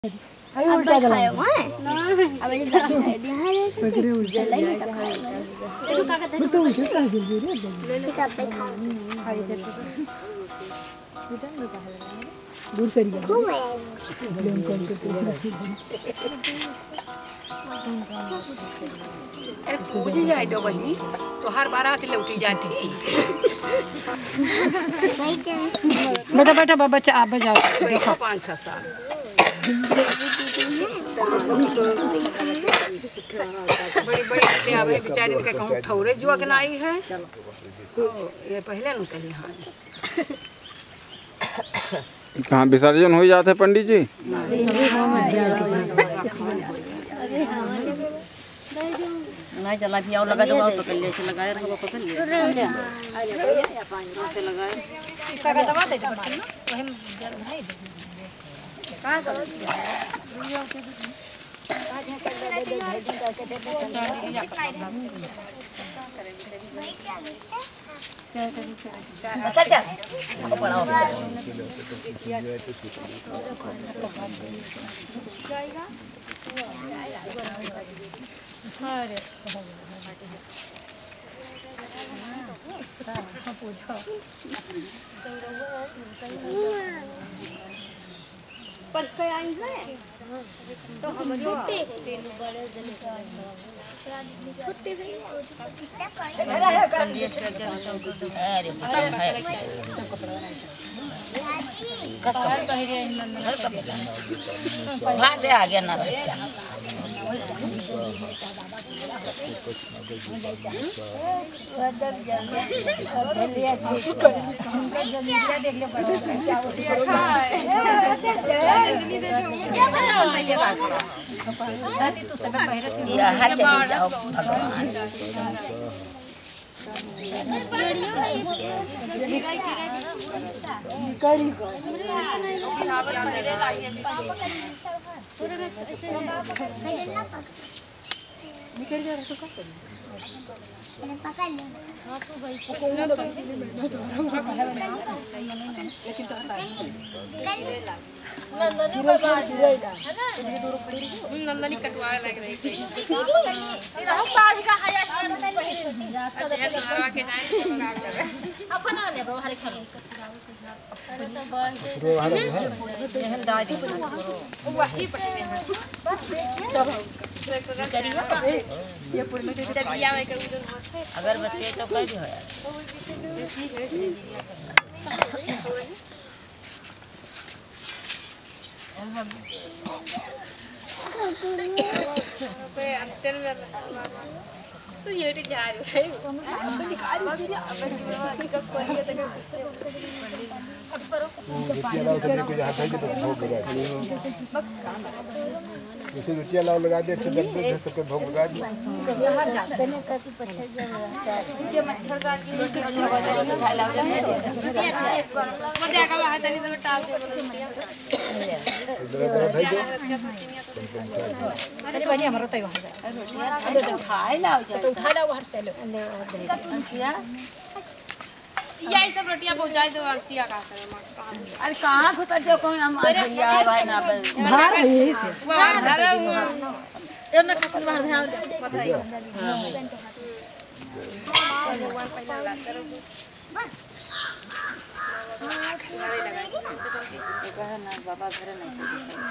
अभी उल्टा चला है अब ये बिहार है पकड़े उल्टा नहीं तो का कहते तो उल्टा चल रही है ले तब पे खा खाई थे बेटा में कहा दूर सरी गया घूम लेन कौन को पूजी जाए दो बहनी तो हर बारात लौटी जाती बेटा बेटा बच्चा आप बजाओ देखो 5-6 साल बड़ी बड़ी आवे बेचारी के कहूं ठौरे जुआ के नाई है तो ये पहले न कही हां कहाँ विसर्जन हो जाते पंडित जी? नहीं चला थी और लगा दबाओ पकड़ ले से लगाए रखो पकड़ ले से लगाए का दबा दे बर्तन ना तो हम नहीं कहां करो अच्छा क्या हमको पढ़ाओ जाएगा अरे पर कई आई है तो हम छोटे छोटे भाग दे आ गया ना बच्चा हर चले जाओ भगवान निकल जा रहा तो क्या करें पकड़ ले हां तो भाई लेकिन तो नंदनी का बात है ना नंदनी कटवा लग रही थी रहो पास का हया अच्छा सुनवा के जाए तो लगा करे अपना ले बाहर खा एहन दादी वही पटने हैं ये पूरे में चलिया में के उधर अगर बच्चे तो कह दियो यार पे अंतर में तो ये टी जा रही है जैसे रोटियां लाओ लगा दे तो डब्बे में सबके भोग लगा दे बाहर जाते ने का पछड़ जा ये मच्छर काट की रोटी खा लाओ मजा का बाहर तनी से टाल दे अरे बढ़िया हमारा तो वहां जा तो उठाए लाओ बाहर चलो यही सब रोटियां पहुंचाई दो आसिया का करे अरे कहां होता जो कोई हम भैया भाई ना पर बाहर है यही से वहां धरा हुआ ये ना खतन बाहर ध्यान बताइए भगवान पहले लाते रहो कहे ना बाबा घर नहीं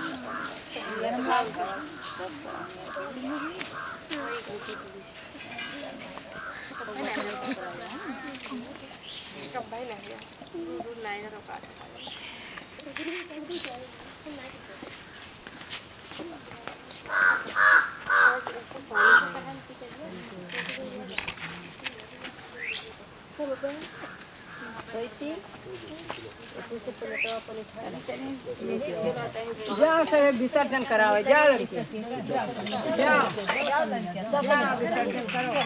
कब भाई नहीं दूध लाए तो काट जाओ सर विसर्जन कराओ जाओ लड़के जाओ विसर्जन करो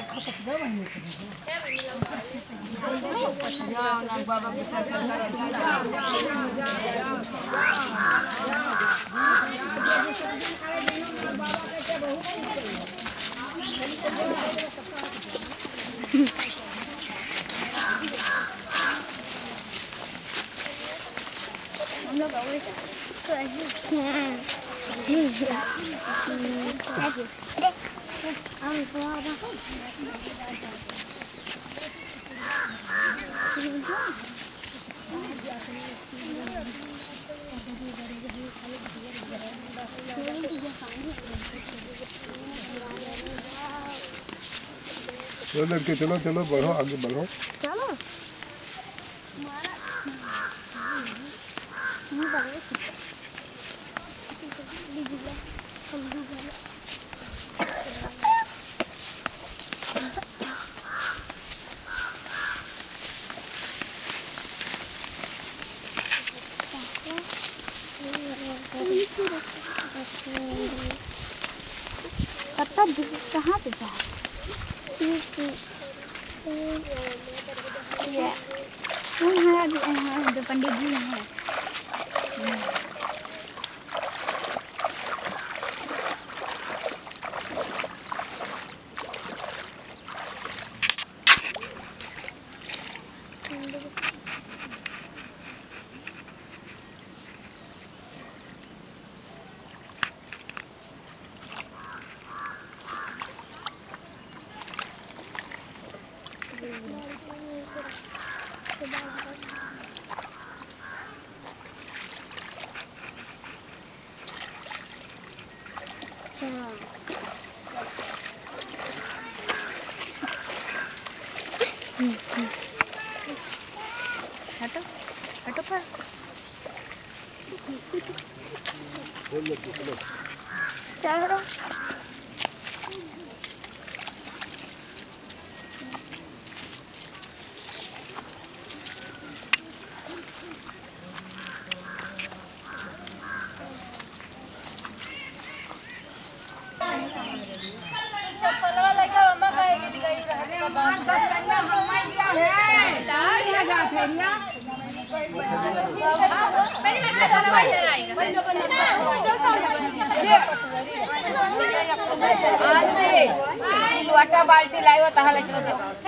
जाओ ना बाबा विसर्जन Good. चलो लड़के चलो चलो बढ़ो आगे बढ़ो। पत्ता कहाँ पे जा जो पंडित जी हैं हटो हटो पर चलो वाटा बाल्टी लायो तहले चलो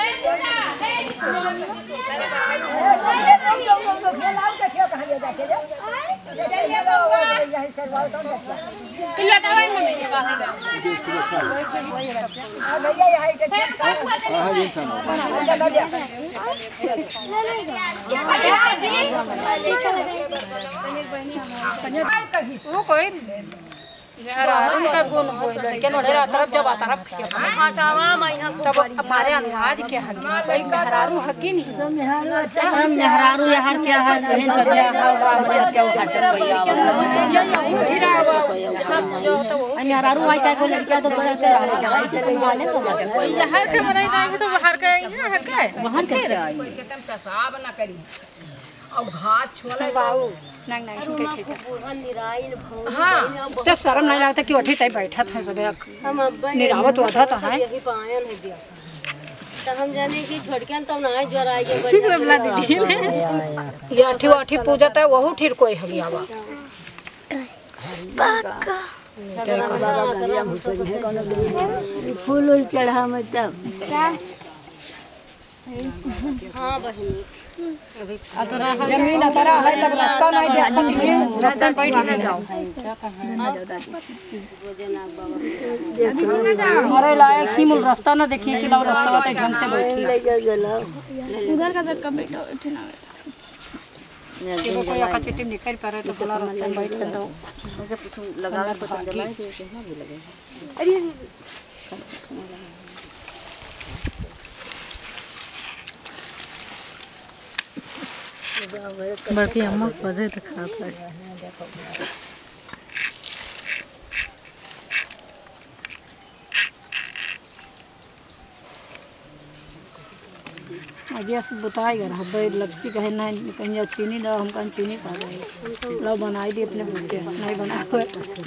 कोई हरारन का गुण होई लड़के नोड़ेरा तरफ जब आ तरफ तब हमारे अनुवाद के हक कोई मेहरारू हकी नहीं मेहरारू यार क्या है कहीं सजा क्या उठा से भैया मेहरारू आई चाहे कोई लड़कियां तो तोड़ा से आ रही चले वाले तो हर के बनाई नहीं तो बाहर के आई है हर के वहां कैसे आई पेशाब ना करी और घाट छोले बाबू नहीं नहीं हां तो शर्म नहीं लगता कि उठी तय बैठा था सब निरावत वधा तो है तो हम जाने की छोड़ के तो ना जोराई के बबला दीदी ये अठी पूजा तो वहु ठीक कोई हो गया बा फूल चढ़ा मतलब हाँ बहनी जमीन अतरा है तब रास्ता नहीं देखा रास्ता बैठ ना जाओ हमारे लायक ही मूल रास्ता ना देखिए कि लाओ रास्ता तो ढंग से बैठी उधर का जगह बैठो उठना देखो कोई आकाचिति निकल पर तो बोला रास्ता में बैठ दो ओके लगा कर पता चला कि कितना भी लगे अरे बड़की अम्मा पजे तो खाता है अभी ऐसे बताएगा ना भाई लक्ष्मी कहे नहीं कहीं चीनी लो हम कहीं चीनी खा गए लो बनाई दी अपने बच्चे नहीं बनाए हुए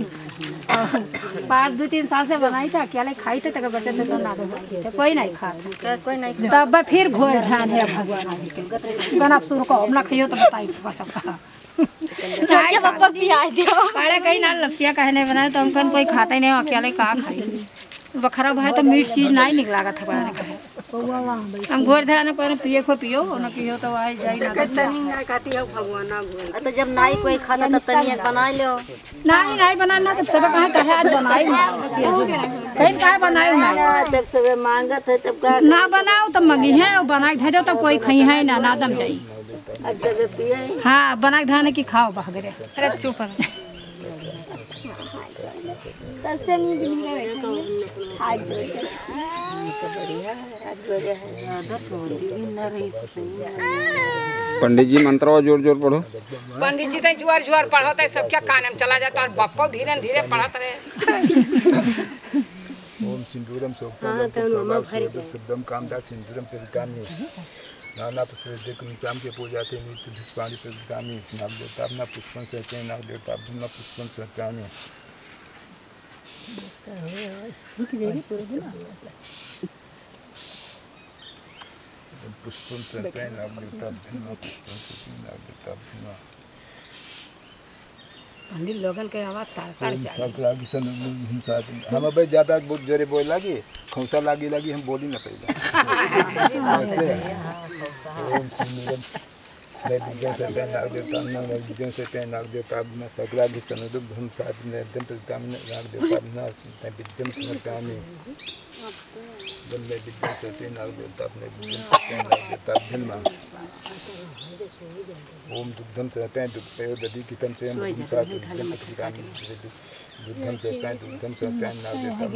5-2-3 साल से बनाई था अकेले खाई थे तक बच्चे तो ना कोई नहीं खा कोई नहीं तब फिर घोर ध्यान है भगवान आदि के गना सुर को हम ना खाइयो तो बताई चाय पप्पा पियाई दियो अरे कहीं ना लपसिया कहने बनाए तो हम कोई खाता ही नहीं अकेले का खाई बखरा भाई तो मीठ चीज नहीं निकला था बनाने का हम घोर धराना पर पिए को पियो ना पियो तो आए जाई ना तो जब नाई कोई खाता तब तनी बना लो। नहीं बनाना तो सब कहां कहे आज बनाई कहीं कहां बनाई ना जब सब मांगत है तब का ना बनाओ तो मगी है और बना के दे दो तो कोई खई है ना नादम जाई। अब सब पिए हां बना के धाने की खाओ बहगरे। अरे चुप रह सबसे नींद में हाथ जोड़ के पंडित जी मंत्र जोर जोर पढ़ो। पंडित जी तो जुआर जुआर पढ़ता है सबके कान में चला जाता है और बप्पो धीरे धीरे पढ़त रहे। ओम सिंदूरम सोक्तम शब्दम कामदा सिंदूरम प्रतिकामी नाना पुष्पम चाम के पूजा थे नित्य पुष्पाणि प्रतिकामी नाग देवता अपना पुष्पम सहते नाग देवता अपना पुष्पम सहते पुष्पम सहते नाग देवता अपना पुष्पम सहते नाग देवता अपना पंडित लोगन के आवाज तार लागी सन हम साथ हम अब ज्यादा बहुत जोरे बोल लागी खौसा लागी हम बोली ना पहले ऐसे ओम सिंदूरम विद्या से नाग देवता विद्या से नाग देवता अपना सकला की सन हम साथ में एकदम प्रतिकाम नाग देवता अपना विद्यम समर्पयामि विद्या से नाग देवता अपने विद्यम से नाग देवता धन्मा ओम दुग्धम से दुग्धयो दधि कितम से हम साथ दुग्धम प्रतिकामी दुग्धम से नाग देवता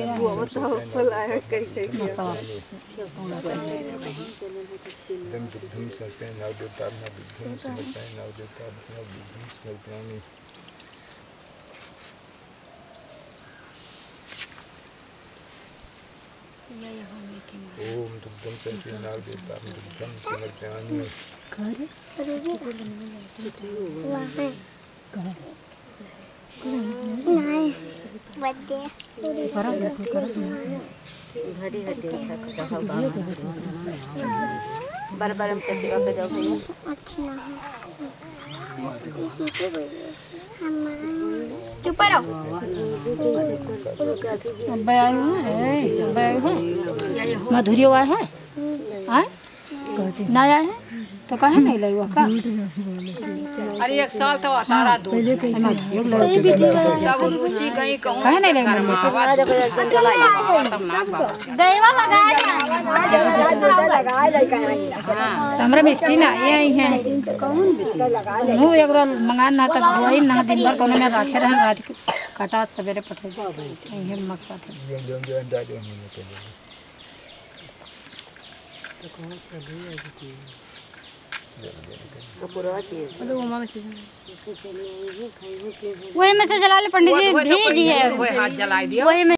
दुग्धम से नाग देवता अपना दुग्धम समर्पयामि नाग देवता अपना दुग्धम समर्पयामि ओम दुग्धम से नाग देवता अपना दुग्धम समर्पयामि बार बार हम सेवा पे जाओ चुप रहो। मधुरी हुआ है ना आया है तो कहे नहीं लगी हुआ का। अरे एक साल तो तारा दो कहे नहीं लगी हमरा मिस्टी ना आई है मुँह एक मंगा ना तब वही ना दिन भर कोनो में रखे रहे रात काटा सवेरे पठे यही मकसद है। वही में से जला ले पंडित जी भेज है हाथ जला दिया वही में